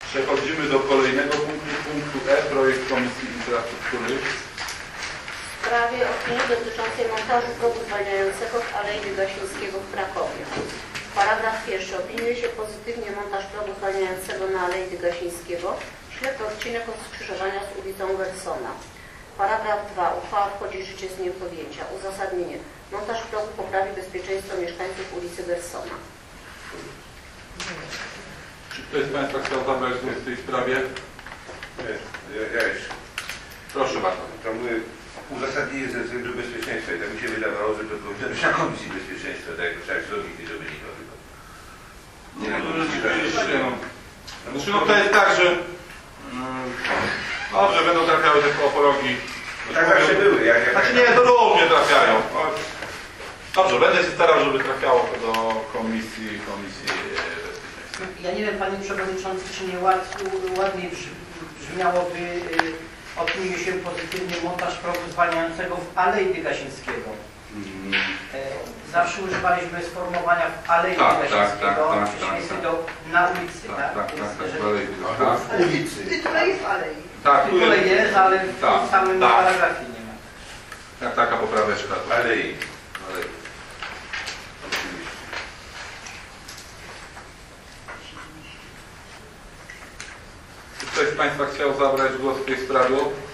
Przechodzimy do kolejnego punktu E, projekt Komisji Infrastruktury. W sprawie opinii dotyczącej montażu progu zwalniającego w Alei Gasińskiego w Krakowie. Paragraf pierwszy. Opiniuje się pozytywnie montaż progu zwalniającego na Alei Gasińskiego, ślepy odcinek od skrzyżowania z ulicą Gersona. Paragraf 2. Uchwała wchodzi w życie z dniem podjęcia. Uzasadnienie. Montaż progu poprawi bezpieczeństwo mieszkańców ulicy Gersona. Czy ktoś z Państwa chciał zabrać głos w tej sprawie? Ja jeszcze. Proszę bardzo. To my uzasadnienie ze względu bezpieczeństwa i tak mi się wydawało, że to powinno być na Komisji Bezpieczeństwa, tak jak trzeba z logiki, żeby nikogo. Nie, no rzeczywiście, no. Znaczy, no to jest tak, że dobrze, będą trafiały te kołoporogi. Tak zawsze były. Znaczy nie, to różnie trafiają. Dobrze, będę się starał, żeby trafiało to do Komisji Bezpieczeństwa. Ja nie wiem, Panie Przewodniczący, czy nie ładniej brzmiałoby opiniuje się pozytywnie montaż progu zwalniającego w Alei Gasińskiego. Zawsze używaliśmy sformułowania w Alei Gasińskiego, w przeciwieństwie do na ulicy. W ulicy. Tytule jest w Alei. Tak, w tytule jest, ale w tym samym paragrafie nie ma. Tak, taka popraweczka. Alei. Czy ktoś z Państwa chciał zabrać głos w tej sprawie?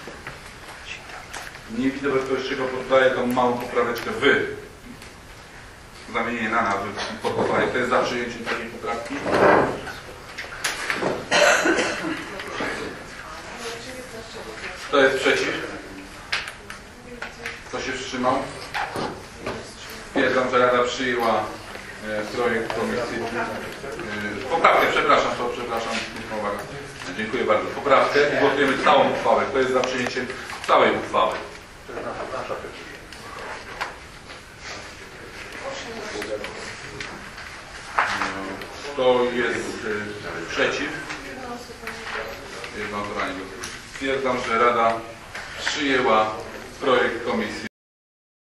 Nie widzę bezpośredniego, poddaję tą małą popraweczkę zamienienie na podpowiedź. Kto jest za przyjęciem takiej poprawki? Kto jest przeciw? Kto się wstrzymał? Stwierdzam, że Rada przyjęła projekt Komisji. Poprawkę, przepraszam. Dziękuję bardzo. Poprawkę i głosujemy całą uchwałę. Kto jest za przyjęciem całej uchwały? Kto jest przeciw? Jednogłośnie. Stwierdzam, że Rada przyjęła projekt Komisji.